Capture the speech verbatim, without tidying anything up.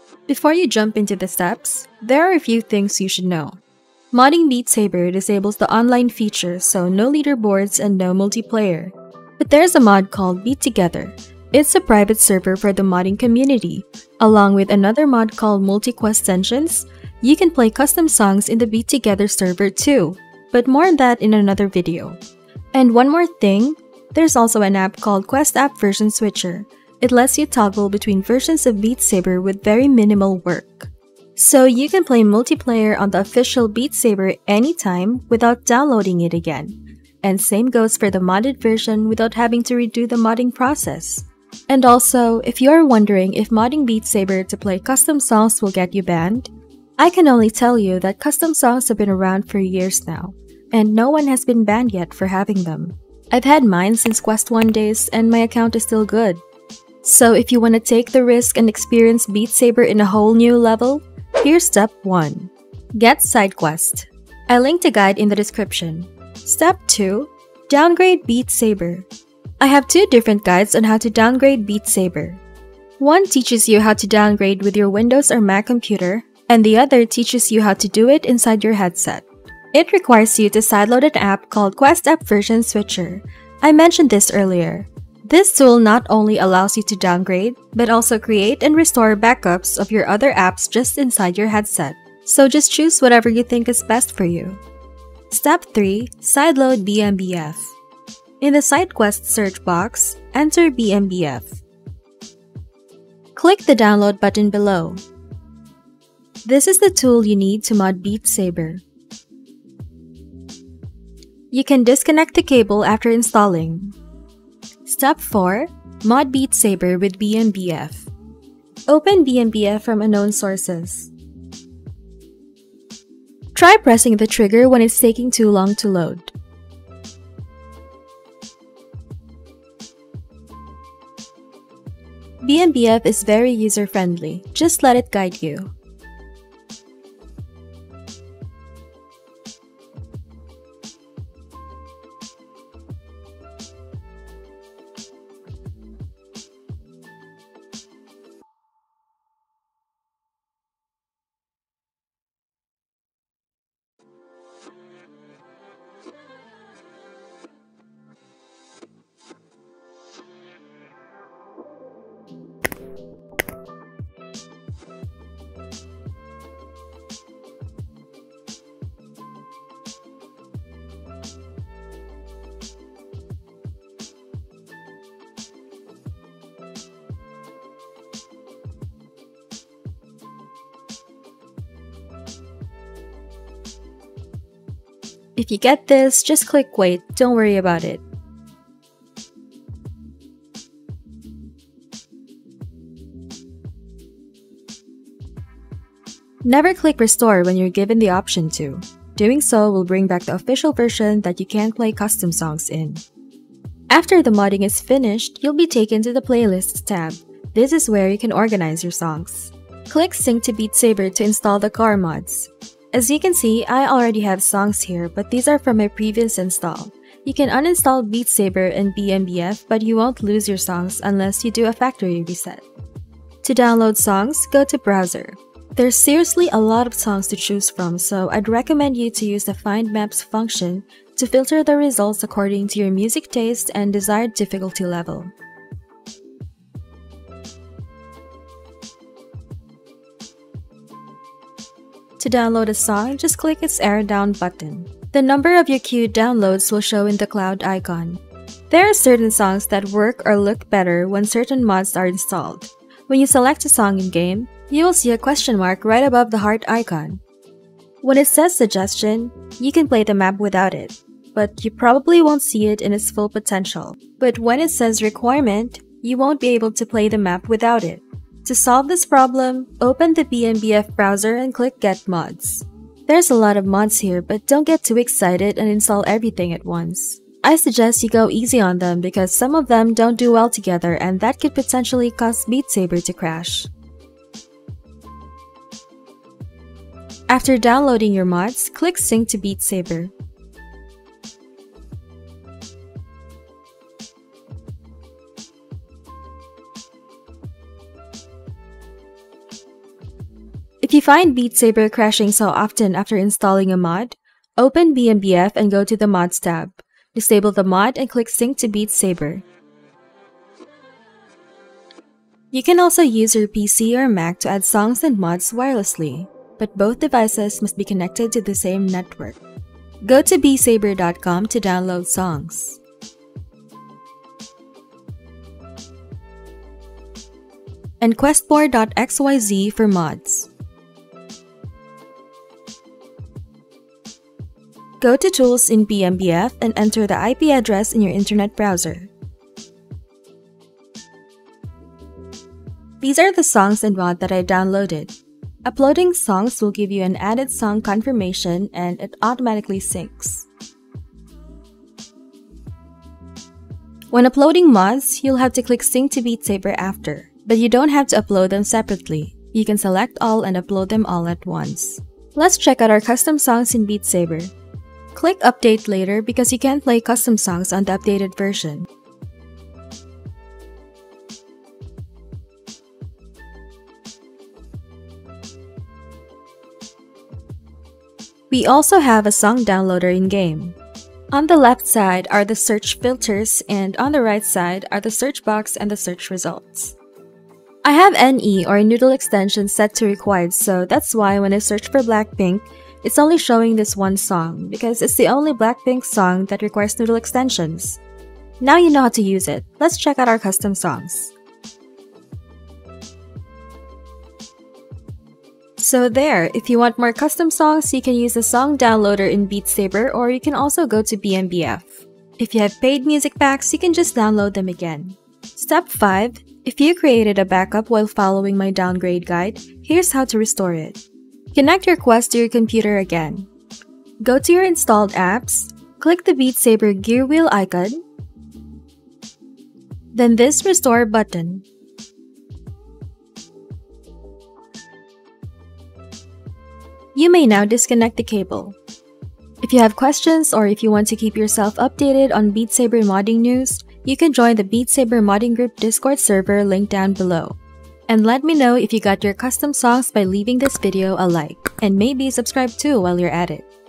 Before you jump into the steps, there are a few things you should know. Modding Beat Saber disables the online feature, so no leaderboards and no multiplayer. But there's a mod called Beat Together. It's a private server for the modding community. Along with another mod called MultiQuest Tensions, you can play custom songs in the Beat Together server too. But more on that in another video. And one more thing, there's also an app called Quest App Version Switcher. It lets you toggle between versions of Beat Saber with very minimal work. So you can play multiplayer on the official Beat Saber anytime without downloading it again. And same goes for the modded version without having to redo the modding process. And also, if you are wondering if modding Beat Saber to play custom songs will get you banned, I can only tell you that custom songs have been around for years now, and no one has been banned yet for having them. I've had mine since Quest one days and my account is still good. So if you want to take the risk and experience Beat Saber in a whole new level, here's step one. Get side quest. I linked a guide in the description. Step two. Downgrade Beat Saber. I have two different guides on how to downgrade Beat Saber. One teaches you how to downgrade with your Windows or Mac computer, and the other teaches you how to do it inside your headset. It requires you to sideload an app called Quest App Version Switcher. I mentioned this earlier. This tool not only allows you to downgrade, but also create and restore backups of your other apps just inside your headset. So just choose whatever you think is best for you. Step three. Sideload B M B F. In the SideQuest search box, enter B M B F. Click the download button below. This is the tool you need to mod Beat Saber. You can disconnect the cable after installing. Step four. Mod Beat Saber with B M B F. Open B M B F from unknown sources. Try pressing the trigger when it's taking too long to load. B M B F is very user-friendly, just let it guide you. If you get this, just click wait, don't worry about it. Never click restore when you're given the option to. Doing so will bring back the official version that you can't play custom songs in. After the modding is finished, you'll be taken to the Playlists tab. This is where you can organize your songs. Click Sync to Beat Saber to install the core mods. As you can see, I already have songs here, but these are from my previous install. You can uninstall Beat Saber and B M B F, but you won't lose your songs unless you do a factory reset. To download songs, go to Browser. There's seriously a lot of songs to choose from, so I'd recommend you to use the Find Maps function to filter the results according to your music taste and desired difficulty level. To download a song, just click its arrow down button. The number of your queued downloads will show in the cloud icon. There are certain songs that work or look better when certain mods are installed. When you select a song in-game, you will see a question mark right above the heart icon. When it says suggestion, you can play the map without it, but you probably won't see it in its full potential. But when it says requirement, you won't be able to play the map without it. To solve this problem, open the B M B F browser and click Get Mods. There's a lot of mods here, but don't get too excited and install everything at once. I suggest you go easy on them because some of them don't do well together and that could potentially cause Beat Saber to crash. After downloading your mods, click Sync to Beat Saber. If you find Beat Saber crashing so often after installing a mod, open B M B F and go to the Mods tab. Disable the mod and click Sync to Beat Saber. You can also use your P C or Mac to add songs and mods wirelessly, but both devices must be connected to the same network. Go to beat saber dot com to download songs. And questboard dot x y z for mods. Go to Tools in B M B F and enter the I P address in your internet browser. These are the songs and mod that I downloaded. Uploading songs will give you an added song confirmation and it automatically syncs. When uploading mods, you'll have to click Sync to Beat Saber after. But you don't have to upload them separately. You can select all and upload them all at once. Let's check out our custom songs in Beat Saber. Click Update later because you can't play custom songs on the updated version. We also have a song downloader in-game. On the left side are the search filters and on the right side are the search box and the search results. I have N E or Noodle extension set to required, so that's why when I search for Blackpink, it's only showing this one song because it's the only Blackpink song that requires Noodle extensions. Now you know how to use it. Let's check out our custom songs. So there, if you want more custom songs, you can use the song downloader in Beat Saber or you can also go to B M B F. If you have paid music packs, you can just download them again. Step five. If you created a backup while following my downgrade guide, here's how to restore it. Connect your Quest to your computer again. Go to your installed apps, click the Beat Saber gear wheel icon, then this restore button. You may now disconnect the cable. If you have questions or if you want to keep yourself updated on Beat Saber modding news, you can join the Beat Saber modding group Discord server linked down below. And let me know if you got your custom songs by leaving this video a like, and maybe subscribe too while you're at it.